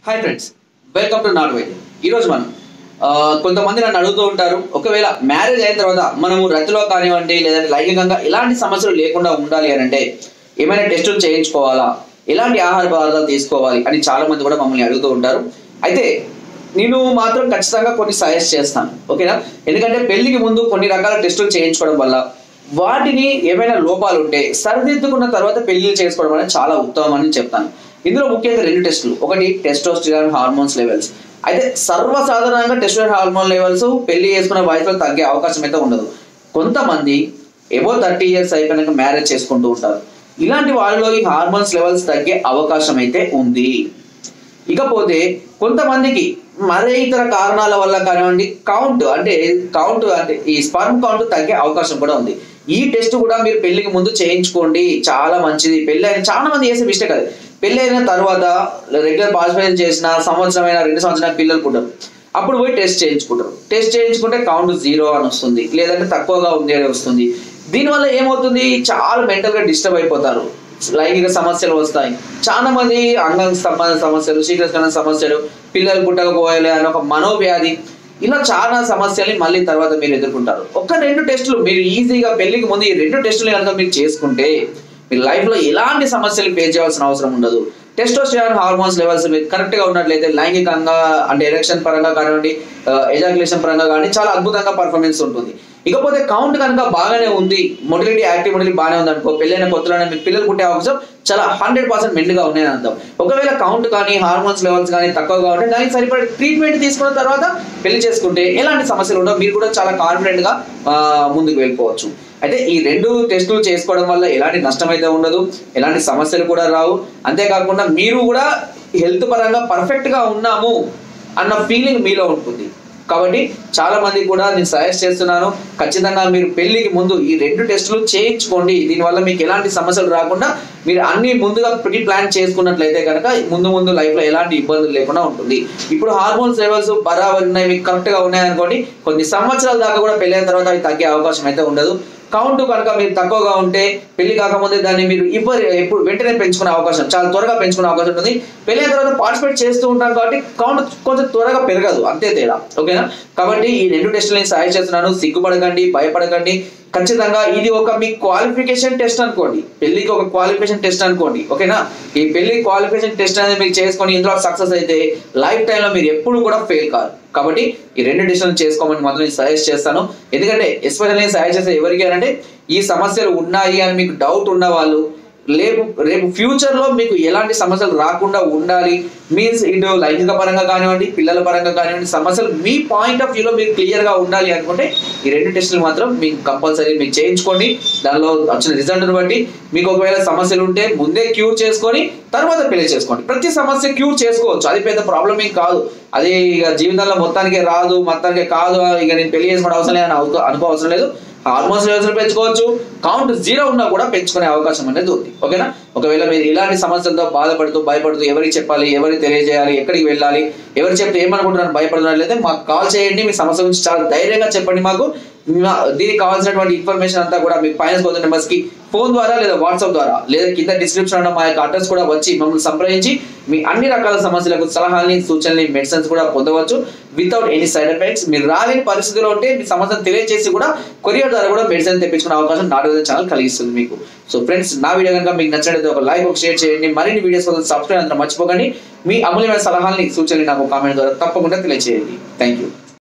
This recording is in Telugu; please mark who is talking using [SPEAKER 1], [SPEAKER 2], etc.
[SPEAKER 1] Hi friends, welcome to Naatu Vaidyam. ఈరోజు మనం కొంతమంది నన్ను అడుగుతూ ఉంటారు, ఒకవేళ మ్యారేజ్ అయిన తర్వాత మనము రతిలో కానివ్వండి లేదంటే లైంగికంగా ఎలాంటి సమస్యలు లేకుండా ఉండాలి అని అంటే ఏమైనా టెస్టులు చేయించుకోవాలా, ఎలాంటి ఆహార పదార్థాలు తీసుకోవాలి అని చాలా మంది కూడా మమ్మల్ని అడుగుతూ ఉంటారు. అయితే నేను మాత్రం ఖచ్చితంగా కొన్ని సజెస్ట్ చేస్తాను, ఓకేనా? ఎందుకంటే పెళ్లికి ముందు కొన్ని రకాల టెస్టులు చేయించుకోవడం వల్ల వాటిని ఏమైనా లోపాలు ఉంటే సరిదిద్దుకున్న తర్వాత పెళ్లి చేసుకోవడం అనేది చాలా ఉత్తమం అని చెప్తాను. ఇందులో ముఖ్యంగా రెండు టెస్టులు, ఒకటి టెస్టోస్టిరాన్ హార్మోన్స్ లెవెల్స్. అయితే సర్వసాధారణంగా టెస్టోస్టిరాన్ హార్మోన్ లెవెల్స్ పెళ్లి చేసుకున్న వయసులో తగ్గే అవకాశం అయితే ఉండదు. కొంతమంది ఎబో 30 years అయిపోయినాక మ్యారేజ్ చేసుకుంటూ ఉంటారు. ఇలాంటి వాళ్ళలో ఈ హార్మోన్స్ లెవెల్స్ తగ్గే అవకాశం అయితే ఉంది. ఇకపోతే కొంతమందికి మరే ఇతర కారణాల వల్ల కానివ్వండి కౌంట్ అంటే ఈ స్పర్మ్ కౌంట్ తగ్గే అవకాశం కూడా ఉంది. ఈ టెస్ట్ కూడా మీరు పెళ్లికి ముందు చేయించుకోండి, చాలా మంచిది. పెళ్లి అయిన చాలా మంది చేసే మిస్టేక్ అది, పెళ్లి అయిన తర్వాత రెగ్యులర్ పార్టిసిపేషన్ చేసిన సంవత్సరమైన 2 సంవత్సరాల పిల్లలు పుట్టరు, అప్పుడు పోయి టెస్ట్ చేయించుకుంటారు. టెస్ట్ చేయించుకుంటే కౌంట్ 0 అని వస్తుంది, లేదంటే తక్కువగా ఉంది అని వస్తుంది. దీనివల్ల ఏమవుతుంది, చాలా మెంటల్గా డిస్టర్బ్ అయిపోతారు, లైంగిక సమస్యలు వస్తాయి. చాలా మంది అంగ సంబంధ సమస్యలు, శీఘ్రస్ఖలన సమస్యలు, పిల్లలు పుట్టకపోయాలి అని ఒక మనోవ్యాధి, ఇలా చాలా సమస్యల్ని మళ్ళీ తర్వాత మీరు ఎదుర్కొంటారు. ఒక 2 టెస్టులు మీరు ఈజీగా పెళ్లికి ముందు ఈ 2 టెస్టులు కనుక మీరు చేసుకుంటే మీ లైఫ్లో ఎలాంటి సమస్యలు ఫేస్ చేయాల్సిన అవసరం ఉండదు. టెస్టోస్టిరాన్ హార్మోన్స్ లెవెల్స్ మీకు కరెక్ట్గా ఉన్నట్లయితే లైంగికంగా అంటే ఎరెక్షన్ పరంగా కానివ్వండి, ఎజాక్యులేషన్ పరంగా కానీ చాలా అద్భుతంగా పర్ఫార్మెన్స్ ఉంటుంది. ఇకపోతే కౌంట్ కనుక బాగానే ఉంది, మొటిలిటీ యాక్టివ్ మొటిలిటీ బాగానే ఉంది అనుకో, పెళ్ళైన కొత్తలోనే మీకు పిల్లలు పుట్టే అవకాశం చాలా 100% మెండుగా ఉన్నాయని అర్థం. ఒకవేళ కౌంట్ కానీ హార్మోన్స్ లెవెల్స్ కానీ తక్కువగా ఉంటే దానికి సరిపడే ట్రీట్మెంట్ తీసుకున్న తర్వాత పెళ్లి చేసుకుంటే ఎలాంటి సమస్యలు ఉండవు, మీరు కూడా చాలా కాన్ఫిడెంట్గా ముందుకు వెళ్ళిపోవచ్చు. అయితే ఈ 2 టెస్టులు చేసుకోవడం వల్ల ఎలాంటి నష్టం అయితే ఉండదు, ఎలాంటి సమస్యలు కూడా రావు. అంతేకాకుండా మీరు కూడా హెల్త్ పరంగా పర్ఫెక్ట్గా ఉన్నాము అన్న ఫీలింగ్ మీలో ఉంటుంది. కాబట్టి చాలా మంది కూడా నేను సజెస్ట్ చేస్తున్నాను, ఖచ్చితంగా మీరు పెళ్లికి ముందు ఈ 2 టెస్టులు చేయించుకోండి. దీనివల్ల మీకు ఎలాంటి సమస్యలు రాకుండా మీరు అన్ని ముందుగా ప్రీ ప్లాన్ చేసుకున్నట్లయితే కనుక ముందు లైఫ్లో ఎలాంటి ఇబ్బందులు లేకుండా ఉంటుంది. ఇప్పుడు హార్మోన్స్ లెవెల్స్ బరాబర్ ఉన్నాయి, మీకు కరెక్ట్గా ఉన్నాయనుకోండి, కొన్ని సంవత్సరాల దాకా కూడా పెళ్ళైన తర్వాత అవి తగ్గే అవకాశం అయితే ఉండదు. కౌంట్ కనుక మీరు తక్కువగా ఉంటే పెళ్లి కాకముందే దాన్ని మీరు ఎప్పుడు వెంటనే పెంచుకునే అవకాశం, చాలా త్వరగా పెంచుకునే అవకాశం ఉంటుంది. పెళ్ళైన తర్వాత పార్టిసిపేట్ చేస్తూ ఉంటాం కాబట్టి కౌంట్ కొంచెం త్వరగా పెరగదు, అంతే తేడా, ఓకేనా? కాబట్టి ఈ 2 టెస్టులు నేను సహాయం చేస్తున్నాను, సిగ్గుపడకండి, భయపడకండి. ఖచ్చితంగా ఇది ఒక మీ క్వాలిఫికేషన్ టెస్ట్ అనుకోండి, పెళ్లికి ఒక క్వాలిఫికేషన్ టెస్ట్ అనుకోండి, ఓకేనా? ఈ పెళ్లి క్వాలిఫికేషన్ టెస్ట్ అనేది మీరు చేసుకొని ఇందులో సక్సెస్ అయితే లైఫ్ టైంలో మీరు ఎప్పుడు కూడా ఫెయిల్ కాదు. కాబట్టి ఈ 2 టెస్టులు చేసుకోమని మాత్రం నేను సజెస్ట్ చేస్తాను. ఎందుకంటే ఎస్పెషల్లీ నేను సజెస్ట్ చేస్తే ఎవరికి అంటే ఈ సమస్యలు ఉన్నాయి అని మీకు డౌట్ ఉన్న వాళ్ళు, రేపు ఫ్యూచర్లో మీకు ఎలాంటి సమస్యలు రాకుండా ఉండాలి మీన్స్ ఇటు లైంగిక పరంగా కానివ్వండి, పిల్లల పరంగా కానివ్వండి, సమస్యలు మీ పాయింట్ ఆఫ్ వ్యూలో మీరు క్లియర్గా ఉండాలి అనుకుంటే ఈ 2 టెస్టులు మాత్రం మీకు కంపల్సరీ మీకు చేయించుకోండి. దానిలో వచ్చిన రిజల్ట్ని బట్టి మీకు ఒకవేళ సమస్యలు ఉంటే ముందే క్యూర్ చేసుకొని తర్వాత పెళ్లి చేసుకోండి. ప్రతి సమస్య క్యూర్ చేసుకోవచ్చు, అది పెద్ద ప్రాబ్లం ఏం కాదు. అది ఇక జీవితంలో మొత్తానికే రాదు, మొత్తానికే కాదు, ఇక నేను పెళ్లి చేసుకోవడం అవసరం లేదని అనుకోవసరం లేదు. హార్మోన్స్ లెవెల్స్ పెంచుకోవచ్చు, కౌంట్ 0 ఉన్నా కూడా పెంచుకునే అవకాశం అనేది ఉంది, ఓకేనా? ఒకవేళ మీరు ఇలాంటి సమస్యలతో భయపడుతూ ఎవరికి చెప్పాలి, ఎవరికి తెలియజేయాలి, ఎక్కడికి వెళ్ళాలి, ఎవరు చెప్తే ఏమనుకుంటున్నారు భయపడుతున్నట్లయితే మాకు కాల్ చేయండి, మీ సమస్య గురించి చాలా ధైర్యంగా చెప్పండి. మాకు దీనికి కావాల్సినటువంటి ఇన్ఫర్మేషన్ అంతా కూడా మీకు ఫైనాన్స్ పోతున్న నెంబర్స్కి ఫోన్ ద్వారా లేదా వాట్సాప్ ద్వారా లేదా కింద డిస్క్రిప్షన్ మా యొక్క అడ్రస్ కూడా వచ్చి మమ్మల్ని సంప్రదించి మీ అన్ని రకాల సమస్యలకు సలహాలని, సూచనలు, మెడిసిన్స్ కూడా పొందవచ్చు వితౌట్ ఎనీ సైడ్ ఎఫెక్ట్స్. మీరు రాలేని పరిస్థితిలో ఉంటే మీ సమస్యను తెలియజేసి కూడా కొరియర్ ద్వారా కూడా మెడిసిన్ తెప్పించుకునే అవకాశం నాట్ వైద్యం ఛానల్ కలిగిస్తుంది మీకు. సో ఫ్రెండ్స్, నా వీడియో కనుక మీకు నచ్చినట్లయితే ఒక లైక్, ఒక షేర్ చేయండి. మరిన్ని వీడియోస్ కోసం సబ్స్క్రైబ్ అందరూ మర్చిపోకండి. మీ అమూల్యమైన సలహాలని, సూచనలు నాకు కామెంట్ ద్వారా తప్పకుండా తెలియజేయండి. Thank you.